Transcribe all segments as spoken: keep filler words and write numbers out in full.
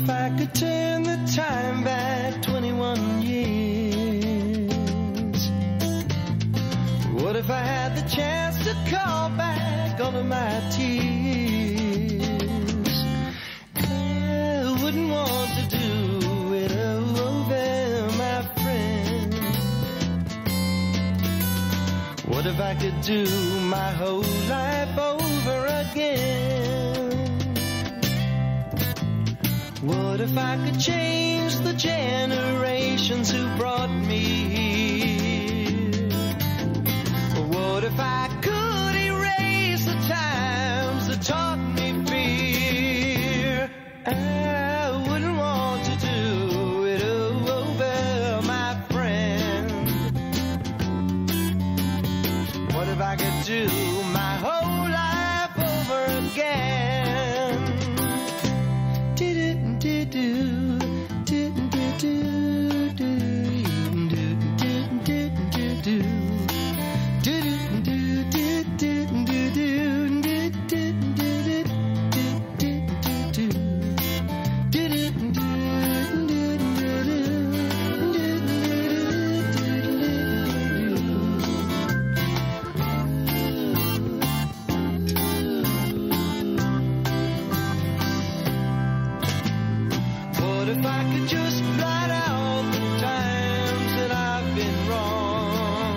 if I could turn the time back twenty-one years? What if I had the chance to call back all of my tears? I wouldn't want to do it over, my friend. What if I could do my whole life over again? What if I could change the generations who brought me here? What if I could erase the times that taught me fear? I wouldn't want to do it over, my friend. What if I could do my whole life over again? What if I could just blot out the times that I've been wrong?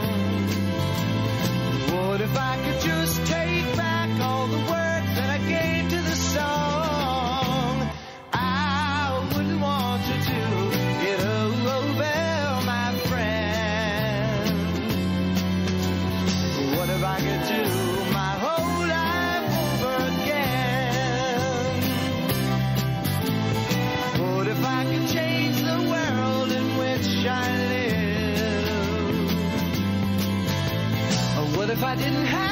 What if I could just take back all the words that I gave to the song? I wouldn't want to do it over, my friend. What if I could do my whole life over again? What if I could change the world in which I live? Or what if I didn't have